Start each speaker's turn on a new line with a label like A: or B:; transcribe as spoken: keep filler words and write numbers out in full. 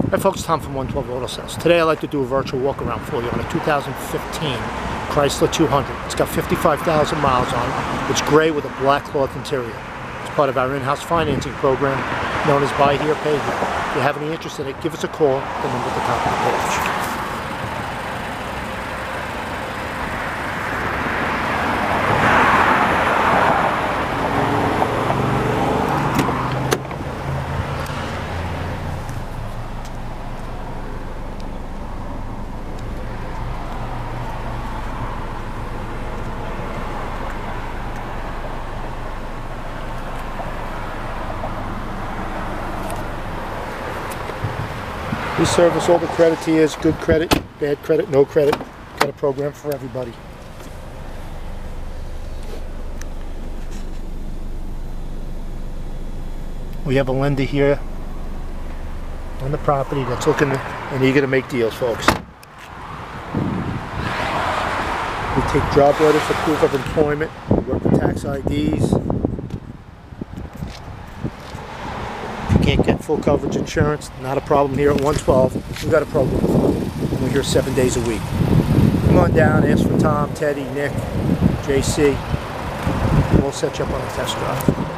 A: Hi folks, Tom from one twelve Auto Sales. Today I'd like to do a virtual walk around for you on a two thousand fifteen Chrysler two hundred. It's got fifty-five thousand miles on it. It's gray with a black cloth interior. It's part of our in-house financing program known as Buy Here, Pay Here. If you have any interest in it, give us a call. The number at the top of the page. We service all the credit tiers, good credit, bad credit, no credit. Got a program for everybody. We have a lender here on the property that's looking and eager to make deals, folks. We take job letters for proof of employment, we work with tax I Ds. Can't get full coverage insurance, not a problem here at one twelve. We've got a program for you. And we're here seven days a week. Come on down, ask for Tom, Teddy, Nick, J C. We'll set you up on a test drive.